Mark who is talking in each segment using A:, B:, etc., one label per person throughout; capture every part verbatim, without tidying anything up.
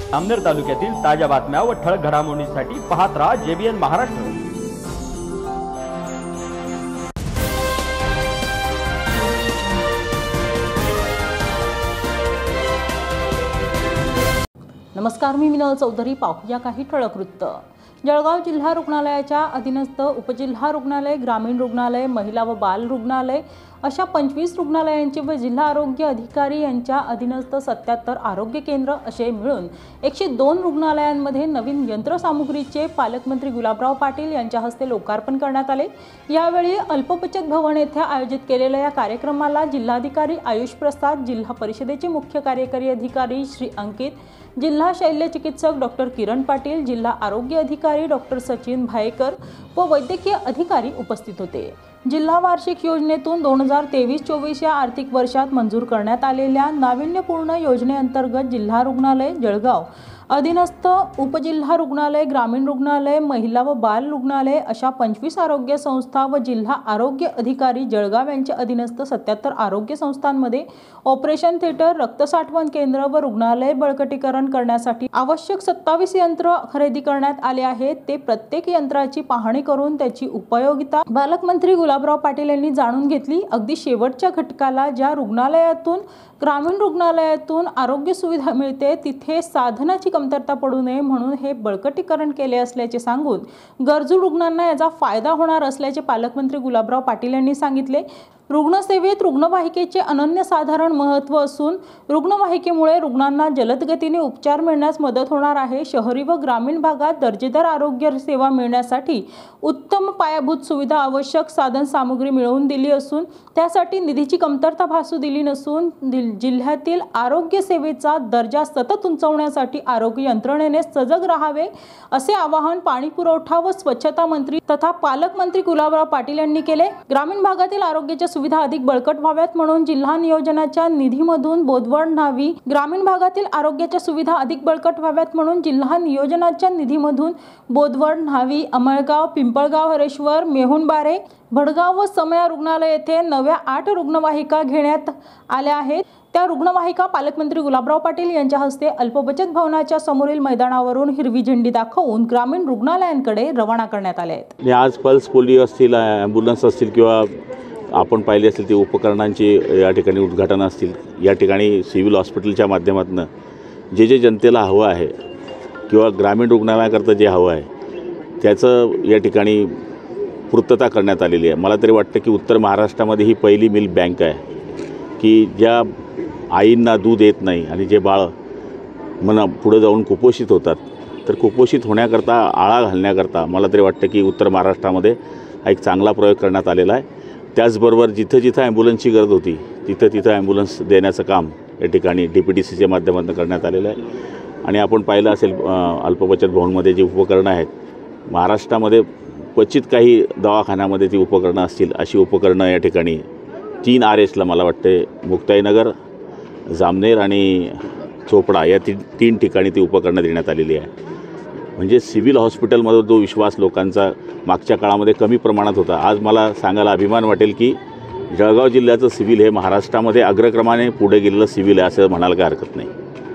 A: जामनेर तालुक्यातील ताज्या बातम्या व ठळक घडामोडींसाठी पाहत राहा जेबीएन महाराष्ट्र।
B: नमस्कार, मी मिनल चौधरी। पाहूया काही ठळक वृत्त। जळगाव जिल्हा रुग्णालयाच्या अधीनस्थ उपजिल्हा रुग्णालय, ग्रामीण रुग्णालय, महिला व बाल रुग्णालय अशा पंचवीस रुग्णालयांचे व जिल्हा आरोग्य अधिकारी यांच्या अधीनस्थ सत्याहत्तर आरोग्य केंद्र असे मिळून एकशे दोन रुग्णालयांमध्ये नवीन यंत्रसामुग्रीचे पालकमंत्री गुलाबराव पाटील यांच्या हस्ते लोकार्पण करण्यात आले। यावेळी अल्पबचत भवन येथे आयोजित केलेल्या या कार्यक्रमाला जिल्हाधिकारी आयुष प्रसाद, जिल्हा परिषदेचे मुख्य कार्यकारी अधिकारी श्री अंकित, जिल्हा शल्य चिकित्सक डॉक्टर किरण पाटील, जिल्हा आरोग्य अधिकारी डॉक्टर सचिन भायेकर व वैद्यकीय अधिकारी उपस्थित होते। जिल्हा वार्षिक योजनेतून दोन हजार तेवीस चोवीस या आर्थिक वर्षात मंजूर करण्यात आलेल्या नाविन्यपूर्ण योजनेअंतर्गत जिल्हा रुग्णालय जळगाव अधीनस्थ उपजिल्हा रुग्णालय, ग्रामीण रुग्णालय, महिला व बाल रुग्णालय अशा पंचवीस आरोग्य संस्था व जिल्हा आरोग्य अधिकारी जळगाव यांच्या अधीनस्थ सत्याहत्तर आरोग्य संस्थांमध्ये ऑपरेशन थिएटर, रक्त साठवण केंद्र व रुग्णालय बळकटीकरण करण्यासाठी आवश्यक सत्तावीस यंत्र खरेदी करण्यात आले आहेत। ते प्रत्येक यंत्राची पाहणी करून त्याची उपयोगिता पालकमंत्री गुलाबराव पाटील यांनी जाणून घेतली। अगदी शेवटच्या घटकाला ज्या रुग्णालयातून ग्रामीण रुग्णालयातून आरोग्य सुविधा मिळते तिथे साधनाची कमतरता पडू नये म्हणून हे बळकटीकरण केले असल्याचे सांगून गरजू रुग्णांना याचा फायदा होणार असल्याचे पालकमंत्री गुलाबराव पाटील यांनी सांगितले। रुग्णसेवेत रुग्णवाहिकेचे अनन्यसाधारण महत्त्व असून रुग्णवाहिकेमुळे रुग्णांना जलद गतीने उपचार मिळण्यास मदत होणार आहे। शहरी व ग्रामीण भागात दर्जेदार आरोग्य सेवा मिळण्यासाठी उत्तम पायाभूत सुविधा, आवश्यक साधन सामुग्री मिळवून दिली असून त्यासाठी निधीची कमतरता भासू दिली नसून जिल्ह्यातील आरोग्य सेवेचा दर्जा सतत उंचावण्यासाठी आरोग्य यंत्रणेने सजग राहावे असे आवाहन पाणीपुरवठा व स्वच्छता मंत्री तथा पालकमंत्री गुलाबराव पाटील यांनी केले। ग्रामीण भागातील आरोग्याच्या सुविधा अधिक बळकट व्हाव्यात म्हणून जिल्हा नियोजनाच्या निधीमधून बोदवड, न्हावी, ग्रामीण भागातील आरोग्याच्या सुविधा अधिक बळकट व्हाव्यात म्हणून जिल्हा नियोजनाच्या निधीमधून बोदवड, न्हावी, अमळगाव, पिंपळगाव, हरेश्वर, मेहुणबारे, भडगाव व समया रुग्णालय येथे नव्या आठ रुग्णवाहिका घेण्यात आल्या आहेत। त्या रुग्णवाहिका पालकमंत्री गुलाबराव पाटील यांच्या हस्ते अल्पबचत भवनाच्या समोरील मैदानावरून हिरवी झेंडी दाखवून ग्रामीण रुग्णालयांकडे रवाना करण्यात आले आहेत।
C: आज पल्स पोलिओ असतील, ॲम्ब्युलन्स असतील किंवा आपण पाहिले असेल ते उपकरणांची या ठिकाणी उद्घाटन असतील, या ठिकाणी सिव्हिल हॉस्पिटलच्या माध्यमातून जे जे जनतेला हवं आहे किंवा ग्रामीण रुग्णालयाकरता जे हवं आहे त्याचं या ठिकाणी पूर्तता करण्यात आलेली आहे। मला तरी वाटतं की उत्तर महाराष्ट्रामध्ये ही पहिली मिल्क बँक आहे की ज्या आईंना दूध येत नाही आणि जे बाळ म्हणा पुढे जाऊन कुपोषित होतात, तर कुपोषित होण्याकरता आळा घालण्याकरता मला तरी वाटतं की उत्तर महाराष्ट्रामध्ये हा एक चांगला प्रयोग करण्यात आलेला आहे। त्याचबरोबर जिथं जिथं ॲम्ब्युलन्सची गरज होती तिथं तिथं ॲम्ब्युलन्स देण्याचं काम या ठिकाणी डी पी टी सीच्या माध्यमातून करण्यात आलेलं आहे। आणि आपण पाहिलं असेल अल्पबचत भवनमध्ये जी उपकरणं आहेत, महाराष्ट्रामध्ये क्वचित काही दवाखान्यामध्ये ती उपकरणं असतील, अशी उपकरणं या ठिकाणी तीन आर एसला मला वाटते मुक्ताईनगर, जामनेर आणि चोपडा या ती तीन ठिकाणी ती उपकरणं देण्यात आलेली आहे। म्हणजे सिव्हिल हॉस्पिटलमध्ये जो विश्वास लोकांचा मागच्या काळामध्ये कमी प्रमाणात होता, आज मला सांगायला अभिमान वाटेल की जळगाव जिल्ह्याचं सिव्हिल हे महाराष्ट्रामध्ये अग्रक्रमाने पुढे गेलेलं सिव्हिल आहे असं म्हणायला काही हरकत नाही।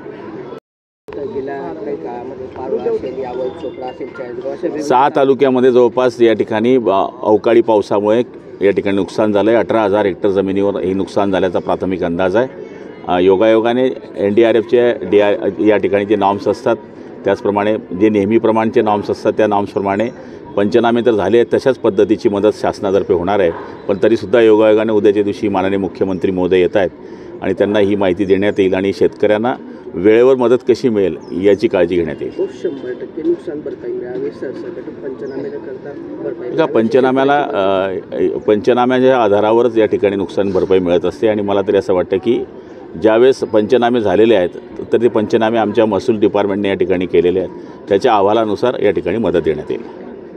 C: सहा तालुक्यामध्ये जवळपास या ठिकाणी अवकाळी पावसामुळे या ठिकाणी नुकसान झालं आहे। अठरा हजार हेक्टर जमिनीवर हे नुकसान झाल्याचा प्राथमिक अंदाज आहे। योगायोगाने एन डी आर एफचे डी आर या ठिकाणी जे नॉर्म्स असतात त्याचप्रमाणे जे नेहमीप्रमाणेचे नॉर्म्स असतात त्या नॉर्म्सप्रमाणे पंचनामे तर झाले आहेत, तशाच पद्धतीची मदत शासनातर्फे होणार आहे। पण तरीसुद्धा योगायोगाने उद्याच्या दिवशी माननीय मुख्यमंत्री महोदय येत आहेत आणि त्यांना ही माहिती देण्यात येईल आणि शेतकऱ्यांना वेळेवर मदत कशी मिळेल याची काळजी घेण्यात येईल।
D: शंभर टक्के नुकसान भरपाई मिळावी सरसकट पंचनाम्याला
C: का पंचनाम्याला पंचनाम्याच्या आधारावरच या ठिकाणी नुकसान भरपाई मिळत असते। आणि मला तरी असं वाटतं की ज्यावेळेस पंचनामे झालेले आहेत तर ते पंचनामे आमच्या महसूल डिपार्टमेंटने या ठिकाणी केलेले आहेत, त्याच्या अहवालानुसार या ठिकाणी मदत देण्यात येईल।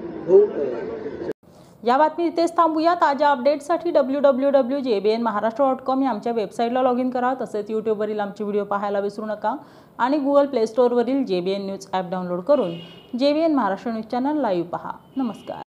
B: या बातमी इथेच थांबूया। ताज्या अपडेट्ससाठी W W W J B N Maharashtra dot com या आमच्या वेबसाईटला लॉग इन करा। तसेच यूट्यूबवरील आमचे व्हिडिओ पाहायला विसरू नका आणि गुगल प्ले स्टोअरवरील J B N news app download करून J B N Maharashtra news channel live पहा। नमस्कार।